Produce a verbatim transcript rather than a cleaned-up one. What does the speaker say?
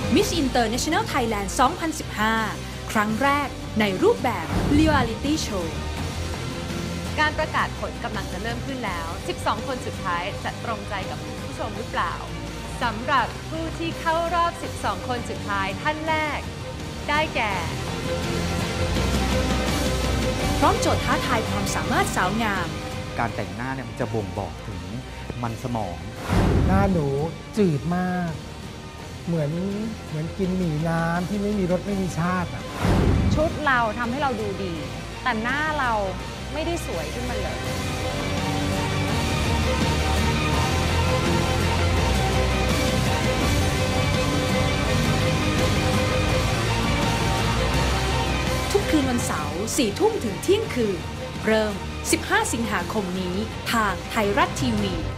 Miss International Thailand สองพันสิบห้า ครั้งแรกในรูปแบบ Reality Show การประกาศผลกำลังจะเริ่มขึ้นแล้ว สิบสอง คนสุดท้ายจะตรงใจกับผู้ชมหรือเปล่าสำหรับผู้ที่เข้ารอบ สิบสอง คนสุดท้ายท่านแรกได้แก่พร้อมโจทย์ท้าทายความสามารถสาวงามการแต่งหน้าเนี่ยมันจะบ่งบอกถึงมันสมองหน้าหนูจืดมาก เหมือนเหมือนกินหมี่น้ำที่ไม่มีรสไม่มีชาติอ่ะชุดเราทำให้เราดูดี แต่หน้าเราไม่ได้สวยขึ้นมาเลยทุกคืนวันเสาร์ สี่ทุ่มถึงเที่ยงคืน เริ่ม สิบห้า สิงหาคมนี้ทางไทยรัฐทีวี